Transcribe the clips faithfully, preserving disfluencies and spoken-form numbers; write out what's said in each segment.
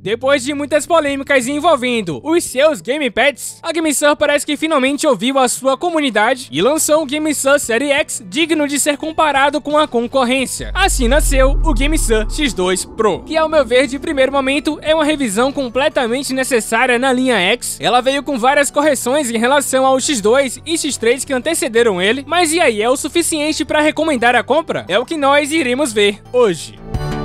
Depois de muitas polêmicas envolvendo os seus gamepads, a GameSir parece que finalmente ouviu a sua comunidade e lançou o GameSir Série X digno de ser comparado com a concorrência. Assim nasceu o GameSir X dois Pro, que ao meu ver de primeiro momento é uma revisão completamente necessária na linha X. Ela veio com várias correções em relação ao X dois e X três que antecederam ele, mas e aí, é o suficiente para recomendar a compra? É o que nós iremos ver hoje.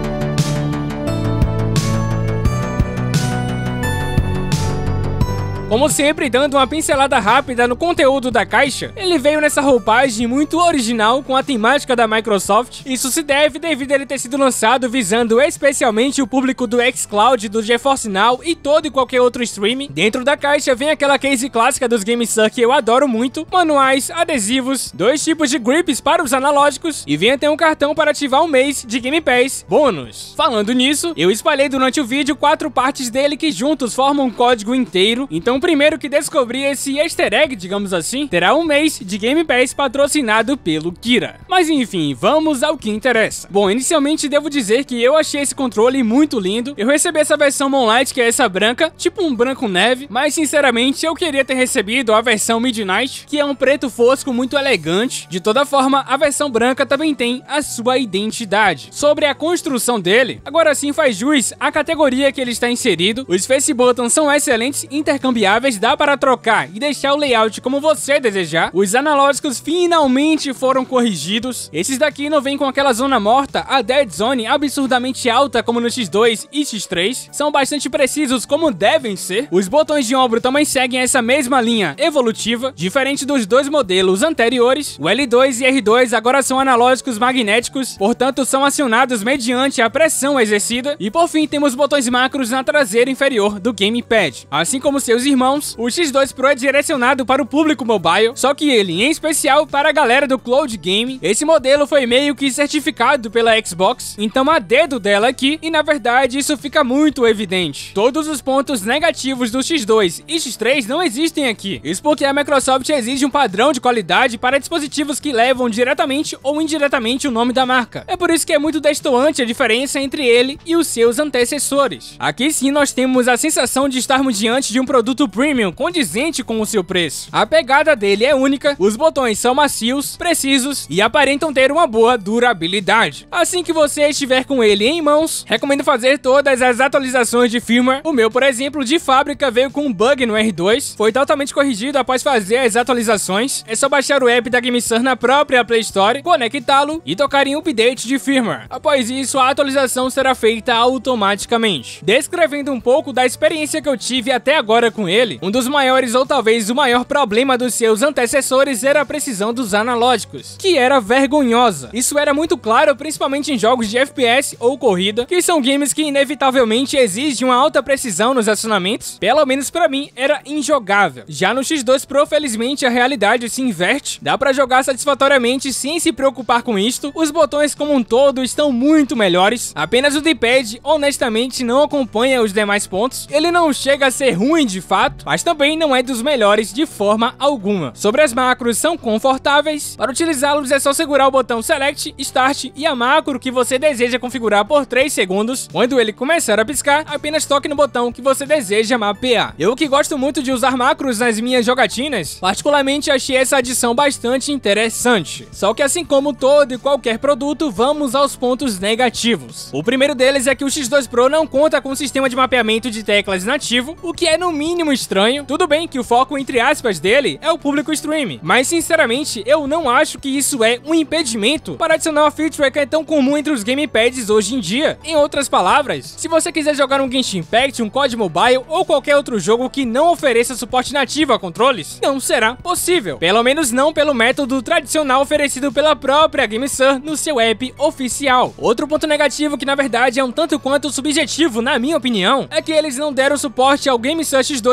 Como sempre, dando uma pincelada rápida no conteúdo da caixa, ele veio nessa roupagem muito original com a temática da Microsoft. Isso se deve devido a ele ter sido lançado visando especialmente o público do xCloud, do GeForce Now e todo e qualquer outro streaming. Dentro da caixa vem aquela case clássica dos GameSir que eu adoro muito, manuais, adesivos, dois tipos de grips para os analógicos e vem até um cartão para ativar um mês de Game Pass bônus. Falando nisso, eu espalhei durante o vídeo quatro partes dele que juntos formam um código inteiro, então o primeiro que descobrir esse easter egg, digamos assim, terá um mês de Game Pass patrocinado pelo Kira. Mas enfim, vamos ao que interessa. Bom, inicialmente devo dizer que eu achei esse controle muito lindo. Eu recebi essa versão Moonlight, que é essa branca, tipo um branco neve, mas sinceramente eu queria ter recebido a versão Midnight, que é um preto fosco muito elegante. De toda forma, a versão branca também tem a sua identidade. Sobre a construção dele, agora sim faz jus à categoria que ele está inserido. Os face buttons são excelentes, intercambiáveis, dá para trocar e deixar o layout como você desejar. Os analógicos finalmente foram corrigidos. Esses daqui não vêm com aquela zona morta, a Dead Zone, absurdamente alta como no X dois e X três. São bastante precisos como devem ser. Os botões de ombro também seguem essa mesma linha evolutiva, diferente dos dois modelos anteriores. O L dois e R dois agora são analógicos magnéticos, portanto são acionados mediante a pressão exercida. E por fim temos botões macros na traseira inferior do gamepad. Assim como seus irmãos, o X dois Pro é direcionado para o público mobile, só que ele, em especial, para a galera do Cloud Game. Esse modelo foi meio que certificado pela Xbox, então há dedo dela aqui, e na verdade isso fica muito evidente. Todos os pontos negativos do X dois e X três não existem aqui. Isso porque a Microsoft exige um padrão de qualidade para dispositivos que levam diretamente ou indiretamente o nome da marca. É por isso que é muito destoante a diferença entre ele e os seus antecessores. Aqui sim nós temos a sensação de estarmos diante de um produto premium condizente com o seu preço. A pegada dele é única, os botões são macios, precisos e aparentam ter uma boa durabilidade. Assim que você estiver com ele em mãos, recomendo fazer todas as atualizações de firmware. O meu, por exemplo, de fábrica veio com um bug no R dois, foi totalmente corrigido após fazer as atualizações. É só baixar o app da GameSir na própria Play Store, conectá-lo e tocar em update de firmware. Após isso, a atualização será feita automaticamente. Descrevendo um pouco da experiência que eu tive até agora com ele, um dos maiores ou talvez o maior problema dos seus antecessores era a precisão dos analógicos, que era vergonhosa. Isso era muito claro principalmente em jogos de F P S ou corrida, que são games que inevitavelmente exigem uma alta precisão nos acionamentos. Pelo menos pra mim era injogável. Já no X dois Pro, felizmente a realidade se inverte, dá pra jogar satisfatoriamente sem se preocupar com isto. Os botões como um todo estão muito melhores, apenas o D-pad honestamente não acompanha os demais pontos. Ele não chega a ser ruim de fato, mas também não é dos melhores de forma alguma. Sobre as macros, são confortáveis. Para utilizá-los é só segurar o botão Select, Start e a macro que você deseja configurar por três segundos. Quando ele começar a piscar, apenas toque no botão que você deseja mapear. Eu que gosto muito de usar macros nas minhas jogatinas, particularmente achei essa adição bastante interessante. Só que assim como todo e qualquer produto, vamos aos pontos negativos. O primeiro deles é que o X dois Pro não conta com um sistema de mapeamento de teclas nativo, o que é no mínimo estranho. Tudo bem que o foco entre aspas dele é o público streaming, mas sinceramente eu não acho que isso é um impedimento para adicionar uma feature que é tão comum entre os gamepads hoje em dia. Em outras palavras, se você quiser jogar um Genshin Impact, um C O D Mobile ou qualquer outro jogo que não ofereça suporte nativo a controles, não será possível. Pelo menos não pelo método tradicional oferecido pela própria GameSir no seu app oficial. Outro ponto negativo, que na verdade é um tanto quanto subjetivo na minha opinião, é que eles não deram suporte ao GameSir X dois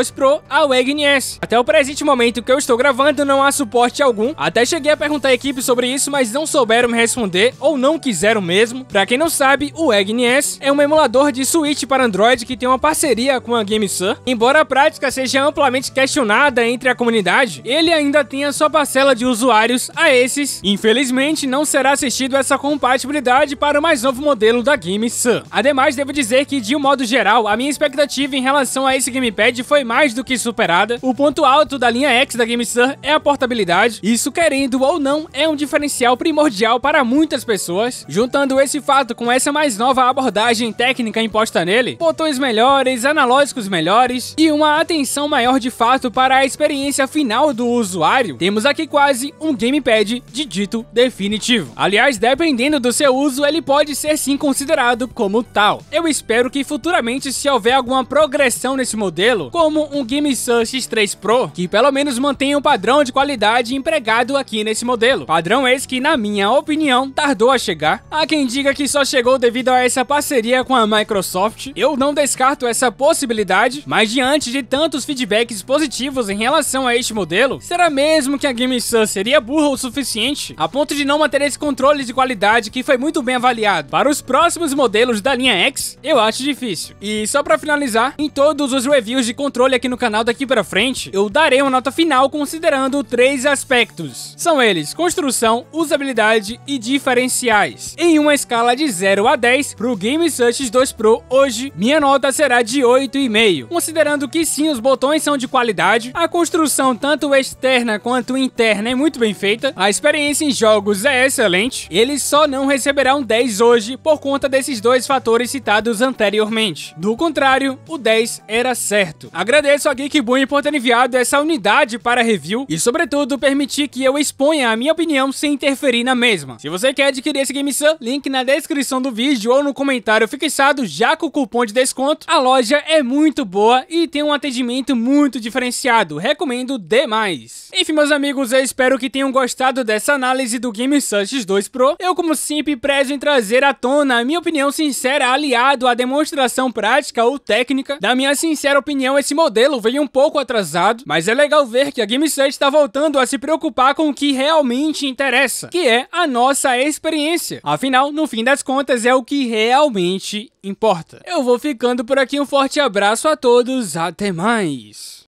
dois Pro, a W E G N S. Até o presente momento que eu estou gravando não há suporte algum, até cheguei a perguntar à equipe sobre isso, mas não souberam me responder ou não quiseram mesmo. Pra quem não sabe, o W E G N S é um emulador de Switch para Android que tem uma parceria com a GameSir. Embora a prática seja amplamente questionada entre a comunidade, ele ainda tem a sua parcela de usuários a esses. Infelizmente, não será assistido essa compatibilidade para o mais novo modelo da GameSir. Ademais, devo dizer que, de um modo geral, a minha expectativa em relação a esse gamepad foi mais do que superada. O ponto alto da linha X da GameSir é a portabilidade. Isso, querendo ou não, é um diferencial primordial para muitas pessoas. Juntando esse fato com essa mais nova abordagem técnica imposta nele, botões melhores, analógicos melhores e uma atenção maior de fato para a experiência final do usuário, temos aqui quase um gamepad de dito definitivo. Aliás, dependendo do seu uso, ele pode ser sim considerado como tal. Eu espero que futuramente, se houver alguma progressão nesse modelo, como um GameSir X três Pro, que pelo menos mantenha o padrão de qualidade empregado aqui nesse modelo. Padrão esse que, na minha opinião, tardou a chegar. Há quem diga que só chegou devido a essa parceria com a Microsoft. Eu não descarto essa possibilidade, mas diante de tantos feedbacks positivos em relação a este modelo, será mesmo que a GameSir seria burra o suficiente a ponto de não manter esse controle de qualidade que foi muito bem avaliado para os próximos modelos da linha X? Eu acho difícil. E só pra finalizar, em todos os reviews de controle aqui no canal daqui pra frente, eu darei uma nota final considerando três aspectos. São eles: construção, usabilidade e diferenciais. Em uma escala de zero a dez, pro GameSir X dois Pro hoje, minha nota será de oito vírgula cinco, considerando que sim, os botões são de qualidade, a construção tanto externa quanto interna é muito bem feita, a experiência em jogos é excelente. Ele só não receberá um dez hoje por conta desses dois fatores citados anteriormente. Do contrário, o dez era certo. Agradeço a Geekbune por ter enviado essa unidade para review e, sobretudo, permitir que eu exponha a minha opinião sem interferir na mesma. Se você quer adquirir esse GameSir, link na descrição do vídeo ou no comentário fixado, já com o cupom de desconto. A loja é muito boa e tem um atendimento muito diferenciado, recomendo demais. Enfim, meus amigos, eu espero que tenham gostado dessa análise do GameSir X dois Pro. Eu, como sempre, prezo em trazer à tona a minha opinião sincera aliado à demonstração prática ou técnica. Da minha sincera opinião, esse modelo veio um pouco atrasado, mas é legal ver que a GameSir está voltando a se preocupar com o que realmente interessa, que é a nossa experiência. Afinal, no fim das contas, é o que realmente importa. Eu vou ficando por aqui, um forte abraço a todos, até mais!